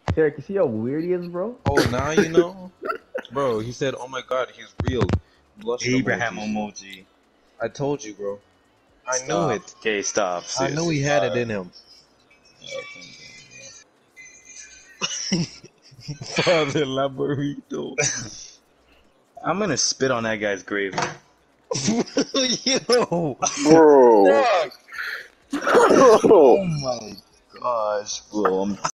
Derek, you see how weird he is, bro? Oh, now you know? Bro, he said, oh my god, he's real. Blushing Abraham emojis. emoji. I told you, bro. I knew Stop. it. Okay, stop. I knew Seriously. he had it in him. Father Laborito. I'm gonna spit on that guy's grave. Yo! Bro. Fuck! Bro. Oh my gosh, bro.